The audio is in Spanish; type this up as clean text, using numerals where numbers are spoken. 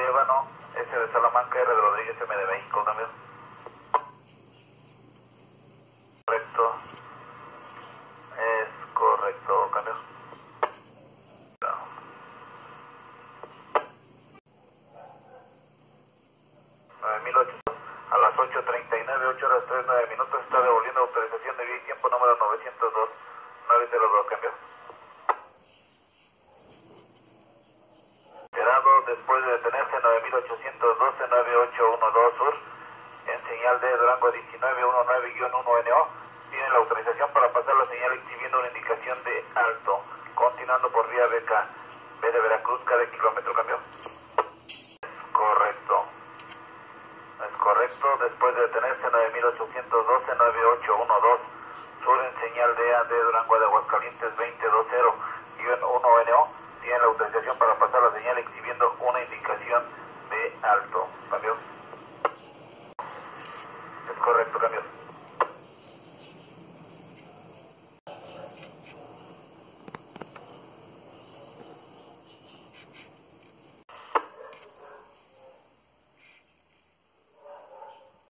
Ébano, S de Salamanca, R de Rodríguez, M de México, cambio. Correcto. Es correcto, cambio. 9800 a las 8:39, 8 horas 39 minutos, está devolviendo autorización de vía y tiempo número 902, 902, cambio. Después de detenerse 9812 9812 Sur en señal de Durango 1919-1NO, tiene la autorización para pasar la señal exhibiendo una indicación de alto, continuando por vía BK, B de Veracruz, cada kilómetro, cambio. Correcto. Es correcto, después de detenerse 9812 9812 Sur en señal de A de Durango de Aguascalientes 2020-1NO, tiene la autorización para pasar la señal exhibiendo una indicación de alto. Cambio. Es correcto, cambio.